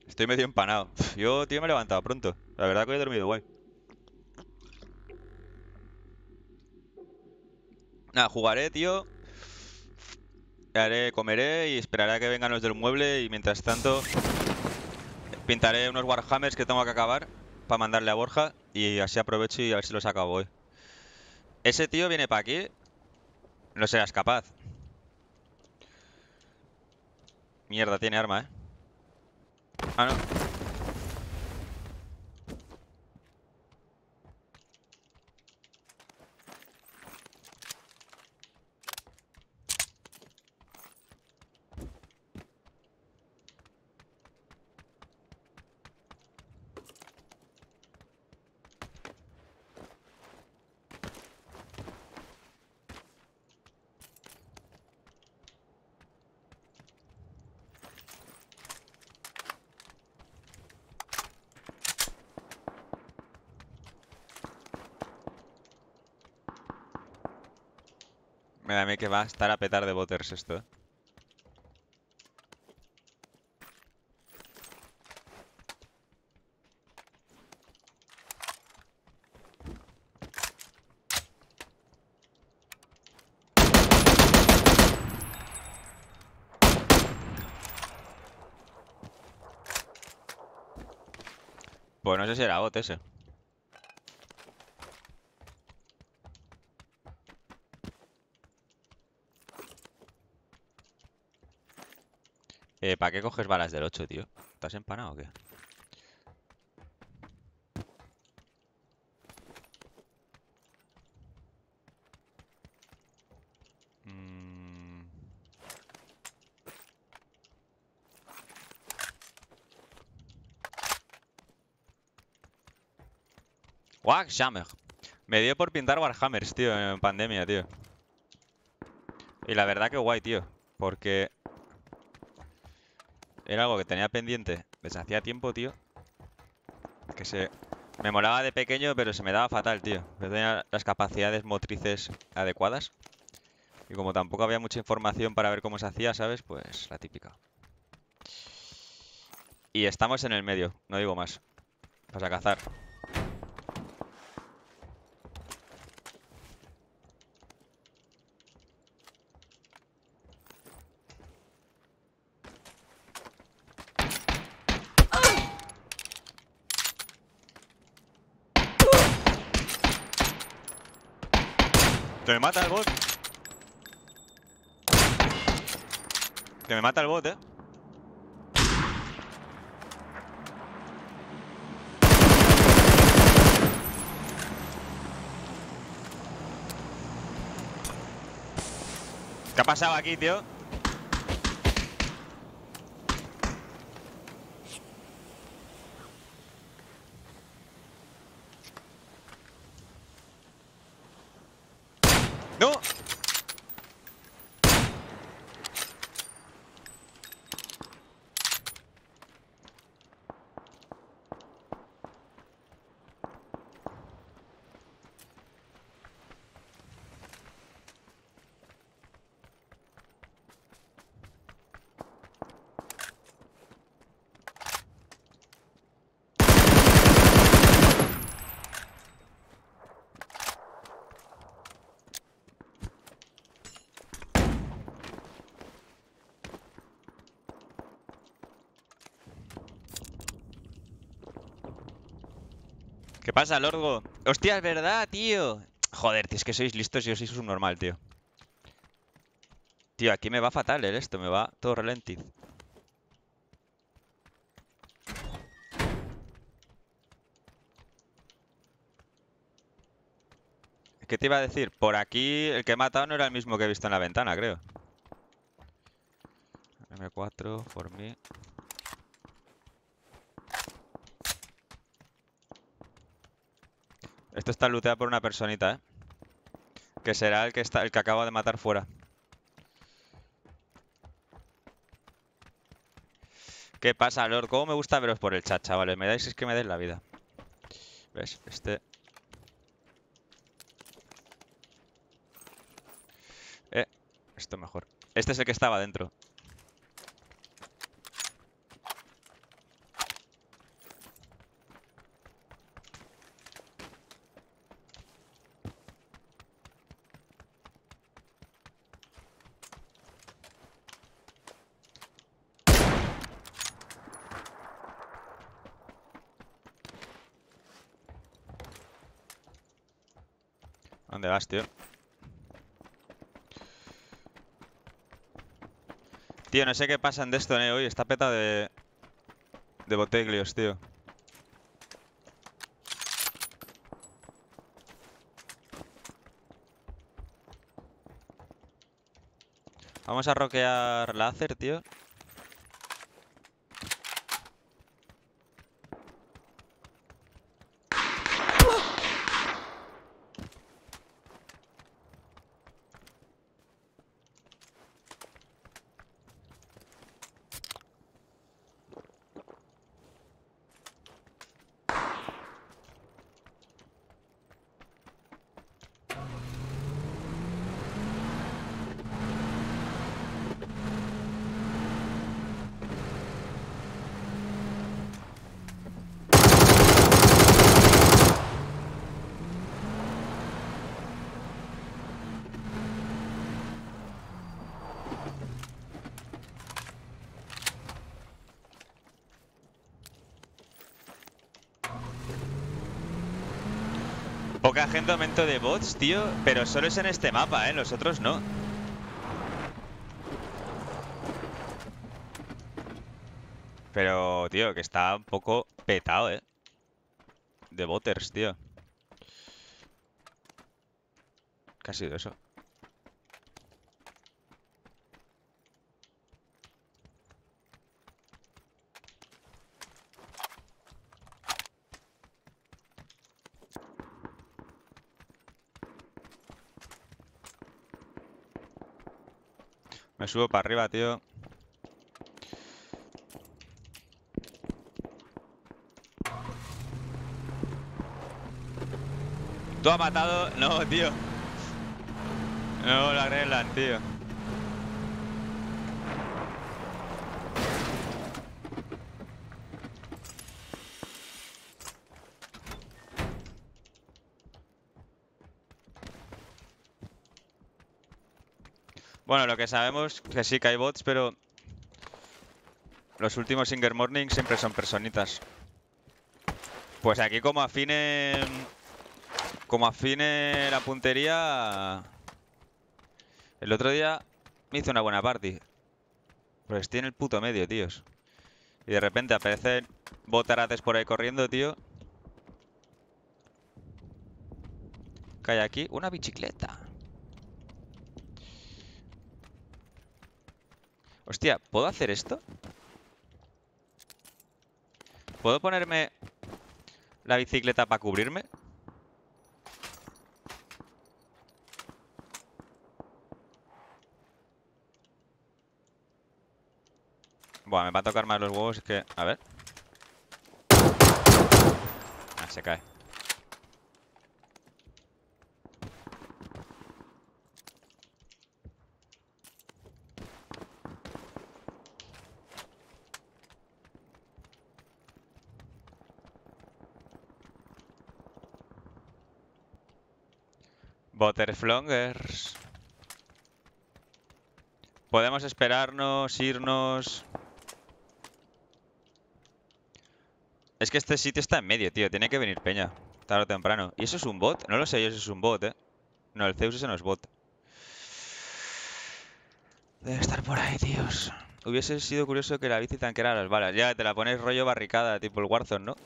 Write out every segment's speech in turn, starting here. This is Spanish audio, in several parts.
Estoy medio empanado. Yo, tío, me he levantado pronto. La verdad que hoy he dormido guay. Nada, jugaré, tío. Comeré y esperaré a que vengan los del mueble. Y mientras tanto, pintaré unos Warhammers que tengo que acabar para mandarle a Borja. Y así aprovecho y a ver si los acabo hoy. Ese tío viene para aquí. No serás capaz. Mierda, tiene arma, ¿eh? Ah, no. Me da a mí que va a estar a petar de botters esto, ¿eh? Pues no sé si era bot ese. ¿Para qué coges balas del 8, tío? ¿Estás empanado o qué? Mm... Warhammer. Me dio por pintar Warhammers, tío, en pandemia, tío. Y la verdad que guay, tío. Porque era algo que tenía pendiente desde hacía tiempo, tío. Que se... Me molaba de pequeño, pero se me daba fatal, tío. No tenía las capacidades motrices adecuadas. Y como tampoco había mucha información para ver cómo se hacía, ¿sabes? Pues la típica. Y estamos en el medio, no digo más. Vas a cazar. ¡Que me mata el bot! ¡Que me mata el bot, eh! ¿Qué ha pasado aquí, tío? ¡No! ¿Qué pasa, Lorgo? ¡Hostia, es verdad, tío! Joder, tío, es que sois listos y yo soy subnormal, tío. Tío, aquí me va fatal esto, me va todo ralentiz. ¿Qué te iba a decir? Por aquí el que he matado no era el mismo que he visto en la ventana, creo. M4, for me. Esto está looteado por una personita, ¿eh? Que será el que acabo de matar fuera. ¿Qué pasa, Lord? ¿Cómo me gusta veros por el chat, chavales? Me dais, es que me dais la vida. ¿Ves? Eh, esto mejor. Este es el que estaba dentro. ¿Dónde vas, tío? Tío, no sé qué pasa en Destiny hoy. Está petado de boteglios, tío. Vamos a roquear láser, tío. Poca gente aumento de bots, tío. Pero solo es en este mapa, los otros no. Pero, tío, que está un poco petado, de botters, tío. ¿Qué ha sido eso? Me subo para arriba, tío. ¿Tú has matado? No, tío. No lo arreglan, tío. Bueno, lo que sabemos que sí que hay bots, pero los últimos Singer Morning siempre son personitas. Pues aquí como afine la puntería, el otro día me hice una buena party. Pues estoy en el puto medio, tíos. Y de repente aparecen botarates por ahí corriendo, tío. ¿Qué hay aquí? Una bicicleta. Hostia, ¿puedo hacer esto? ¿Puedo ponerme la bicicleta para cubrirme? Buah, me va a tocar más los huevos que... A ver. Ah, se cae. Butterflongers. Podemos esperarnos, irnos... Es que este sitio está en medio, tío. Tiene que venir peña. Tarde o temprano. ¿Y eso es un bot? No lo sé yo si es un bot, No, el Zeus ese no es bot. Debe estar por ahí, tíos. Hubiese sido curioso que la bici tanqueara las balas. Ya, te la pones rollo barricada, tipo el Warzone, ¿no?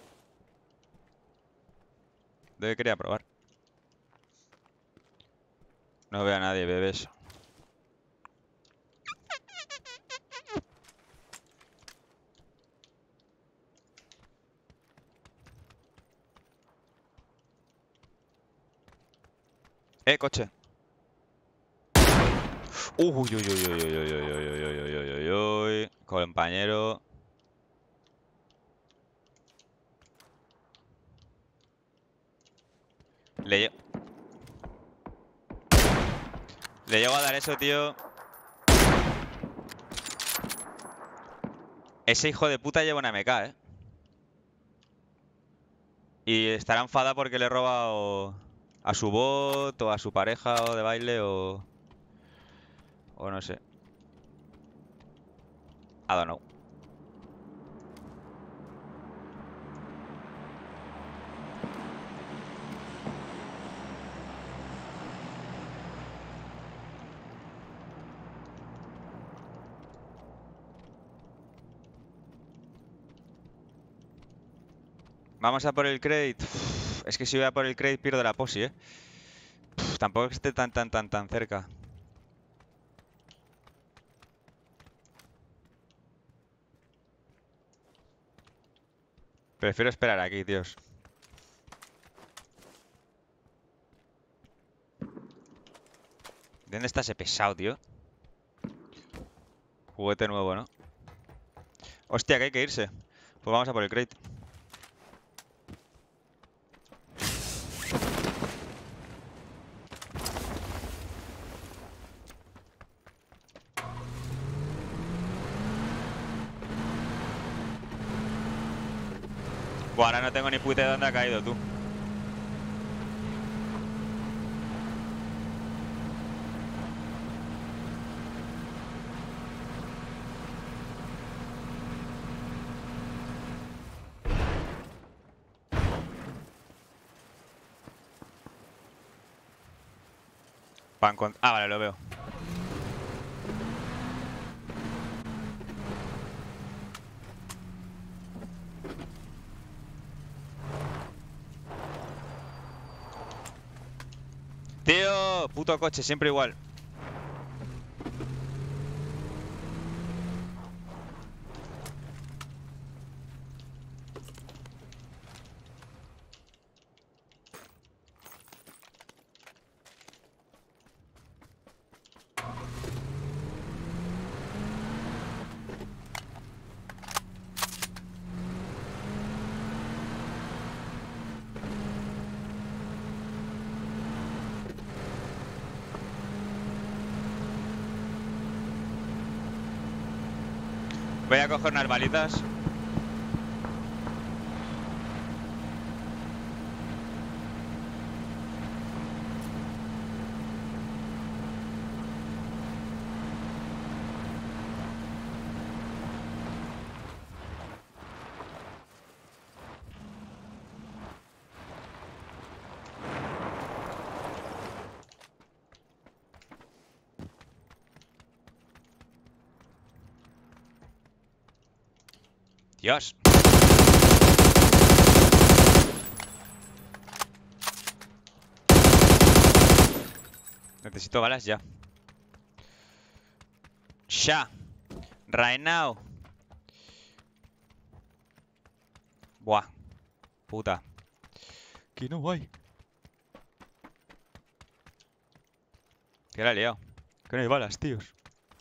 Debe querer probar. No veo a nadie, bebés. Coche. Uy, uy, uy, uy, uy, uy, uy, uy, uy, uy, uy, uy, uy. Compañero. Le llego a dar eso, tío. Ese hijo de puta lleva una MK, Y estará enfadado porque le he robado a su bot o a su pareja o de baile o no sé. I don't know. Vamos a por el crate. Es que si voy a por el crate pierdo la posi, ¿eh? Tampoco es que esté tan cerca. Prefiero esperar aquí, tíos. ¿Dónde está ese pesado, tío? Juguete nuevo, ¿no? Hostia, que hay que irse. Pues vamos a por el crate. Buah, ahora no tengo ni puta de dónde ha caído, tú. Ah, vale, lo veo. Tío, puto coche, siempre igual. Voy a coger unas balitas. Dios. Necesito balas ya. Ya. Right now. Buah. Puta. Que no hay. Que la he liado. Que no hay balas, tíos.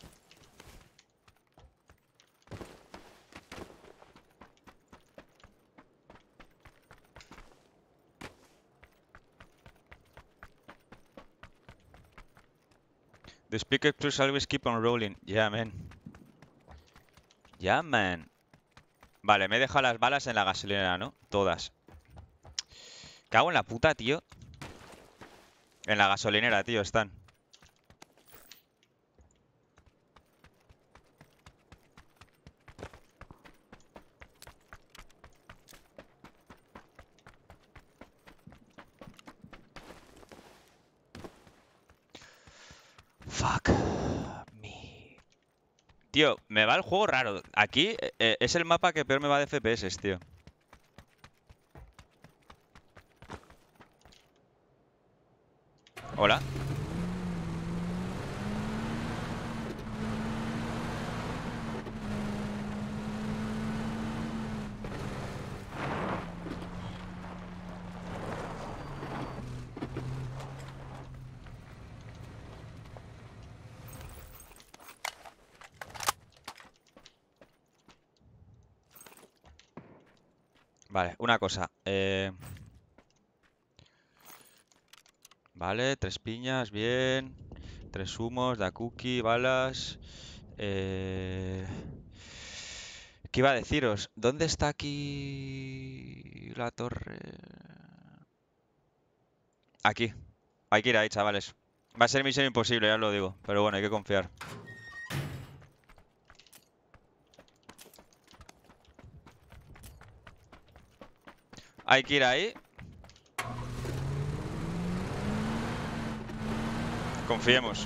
The speaker clues always keep on rolling. Yeah, man. Yeah, man. Vale, me he dejado las balas en la gasolinera, ¿no? Todas. Cago en la puta, tío. En la gasolinera, tío, están. Fuck me. Tío, me va el juego raro. Aquí es el mapa que peor me va de FPS, tío. Hola. Vale, una cosa. Vale, 3 piñas, bien. 3 humos, da cookie, balas. ¿Qué iba a deciros? ¿Dónde está aquí la torre? Aquí. Hay que ir ahí, chavales. Va a ser misión imposible, ya os lo digo. Pero bueno, hay que confiar. Hay que ir ahí. Confiemos.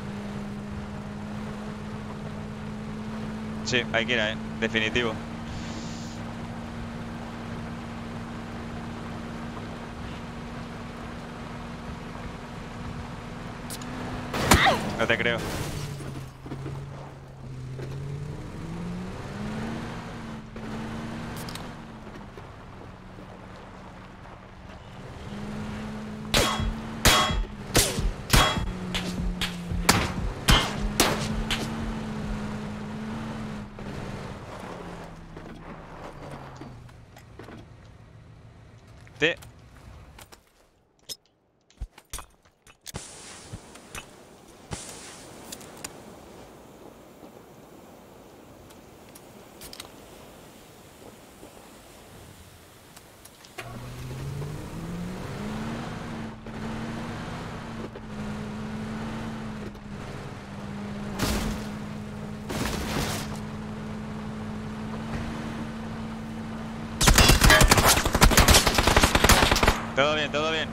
Sí, hay que ir ahí. Definitivo. te creo. Te... Todo bien, todo bien.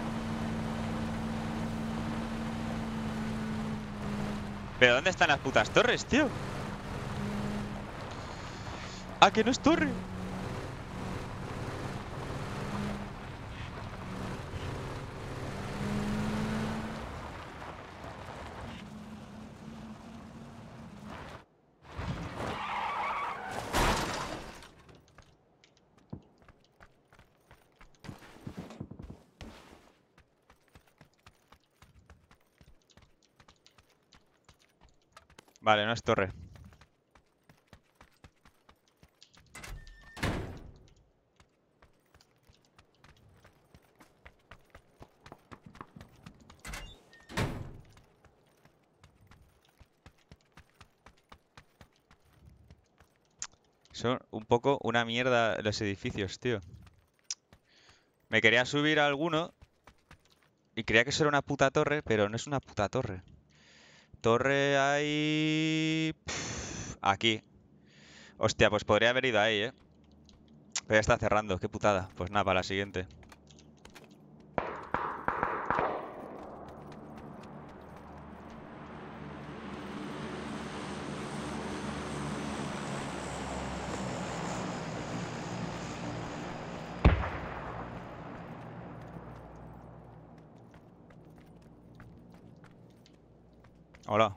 ¿Pero dónde están las putas torres, tío? Ah, que no es torre. Vale, no es torre. Son un poco una mierda los edificios, tío. Me quería subir a alguno y creía que eso era una puta torre, pero no es una puta torre. Torre hay... aquí. Hostia, pues podría haber ido ahí, ¿eh? Pero ya está cerrando, qué putada. Pues nada, para la siguiente. Hola.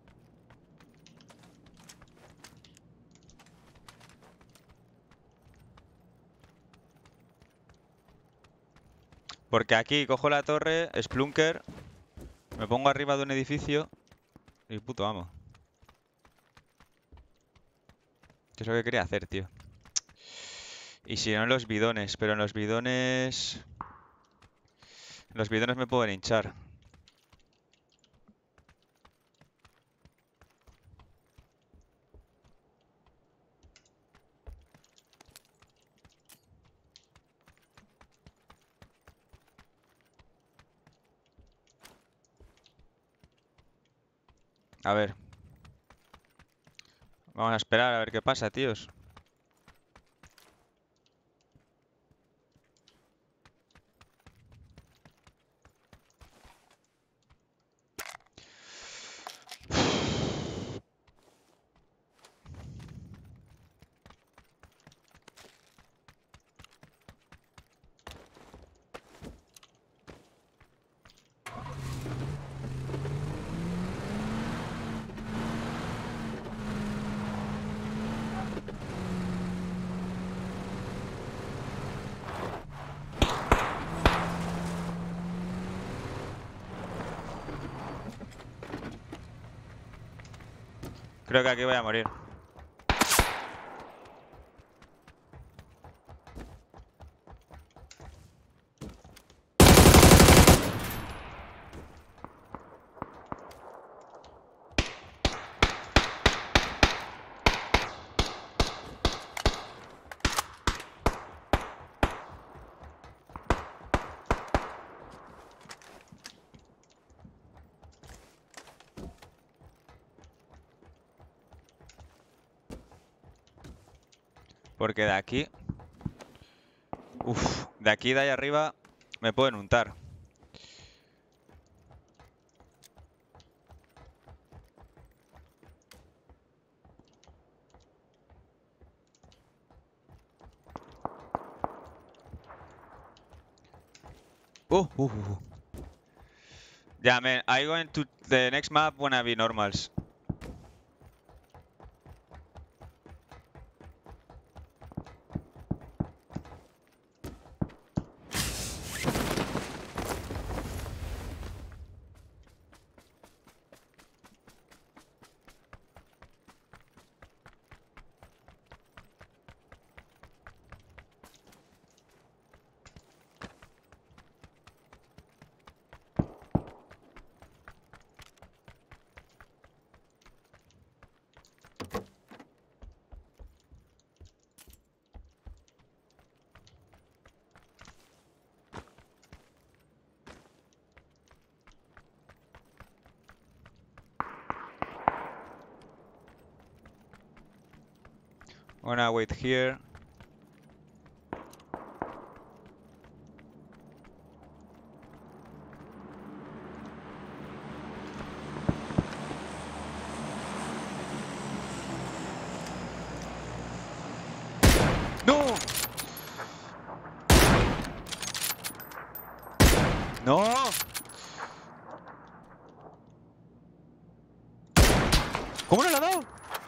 Porque aquí cojo la torre, Splunker, me pongo arriba de un edificio y puto amo. ¿Qué es lo que quería hacer, tío? Y si no en los bidones, pero en los bidones... En los bidones me pueden hinchar. A ver. Vamos a esperar a ver qué pasa, tíos. Creo que aquí voy a morir. Porque de aquí... Uf, de aquí de ahí arriba me pueden untar. Uh. Yeah, man, I going to the next map wanna be normals. Wanna wait here. ¡No! ¡No! ¿Cómo no lo ha dado?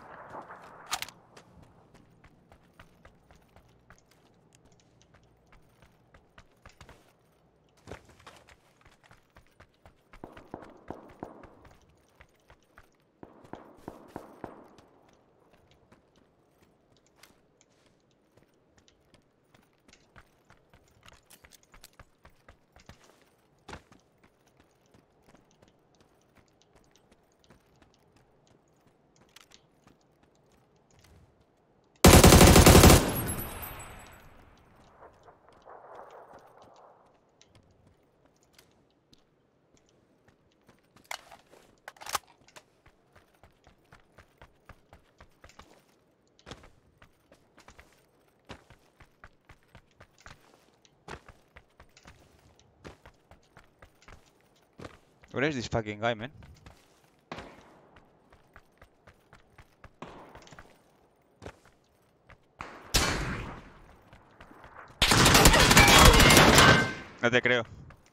Where is this fucking guy, man? No te creo.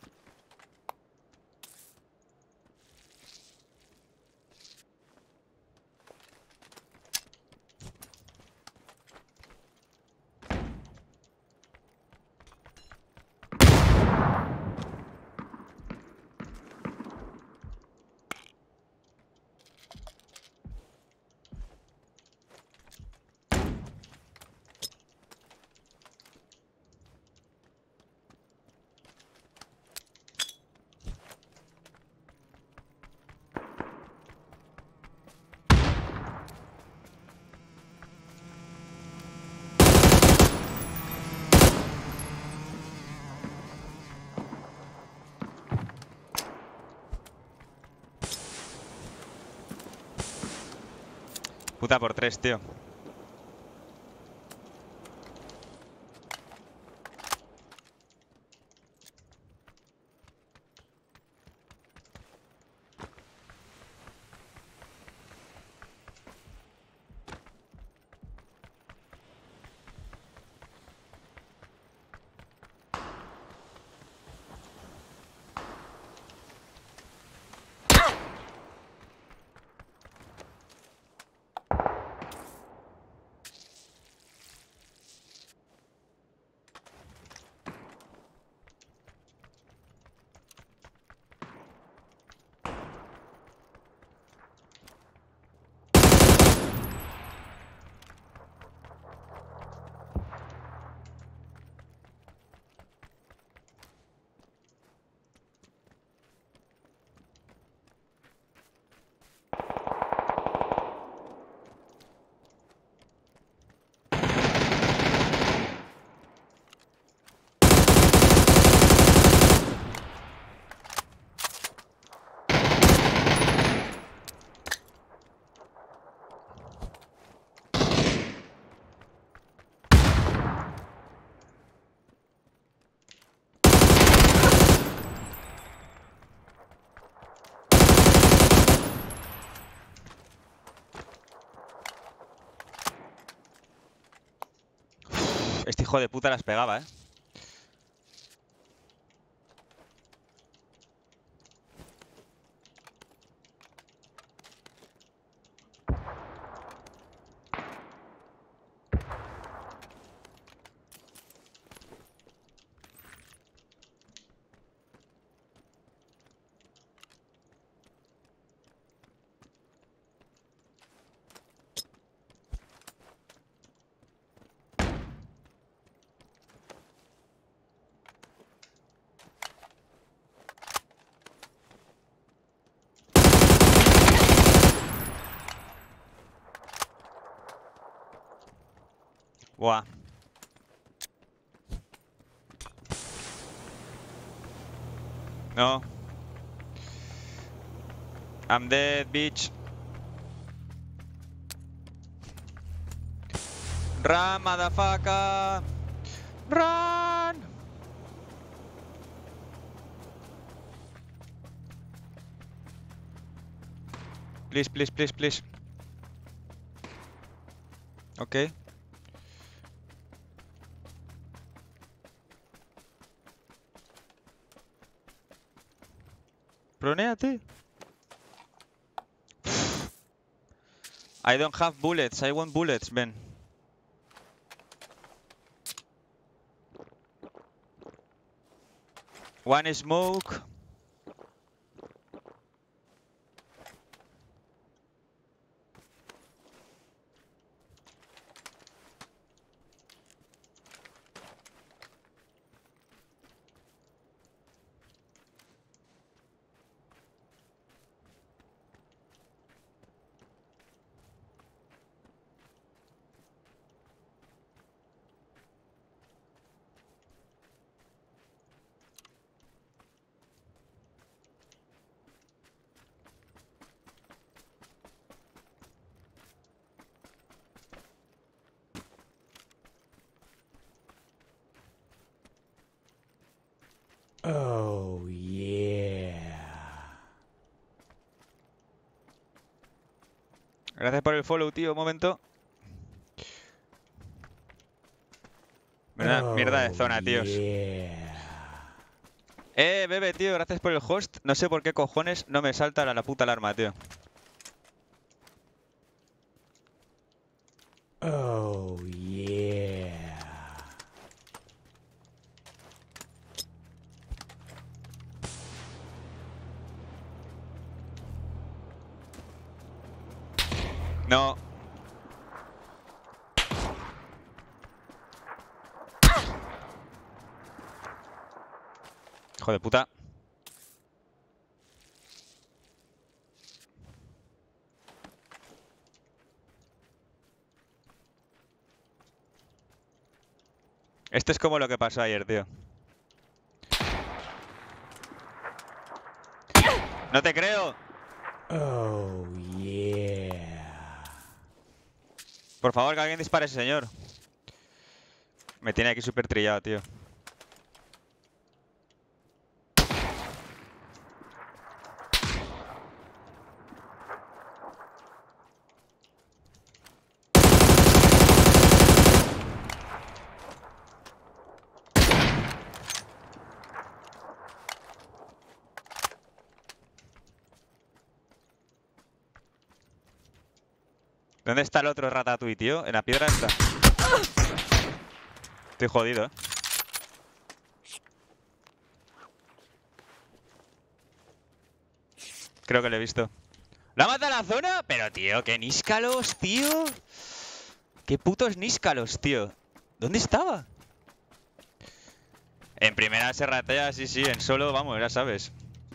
Puta por 3, tío. Este hijo de puta las pegaba, ¿eh? Buah. No. I'm dead, bitch. Run, motherfucker. Run. Please, please, please, please. Okay. Pronéate. I don't have bullets. I want bullets, Ben. One smoke. Oh, yeah. Gracias por el follow, tío. Un momento. Mierda de zona, tíos. Yeah. Bebe, tío. Gracias por el host. No sé por qué cojones no me salta la puta alarma, tío. Oh, yeah. No. Hijo de puta. Esto es como lo que pasó ayer, tío. ¡No te creo! Oh, yeah. Por favor, que alguien dispare a ese señor. Me tiene aquí súper trillado, tío. ¿Dónde está el otro Ratatouille, tío? En la piedra está. Estoy jodido, Creo que lo he visto. ¿La mata la zona? Pero, tío, qué níscalos, tío. Qué putos níscalos, tío. ¿Dónde estaba? En primera se ratea, sí, sí. En solo, vamos, ya sabes.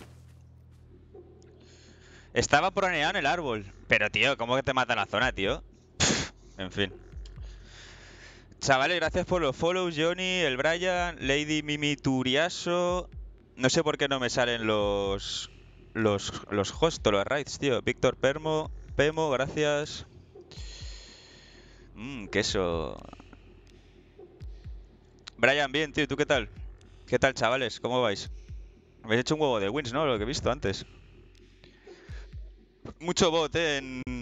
Estaba proneado en el árbol. Pero, tío, ¿cómo que te mata la zona, tío? En fin. Chavales, gracias por los follows, Johnny, el Brian, Lady Mimi Turiaso. No sé por qué no me salen los hosts o los raids, tío. Víctor Pemo, gracias. Queso. Brian, bien, tío, ¿tú qué tal? ¿Qué tal, chavales? ¿Cómo vais? Habéis hecho un huevo de wins, ¿no? Lo que he visto antes. Mucho bot, en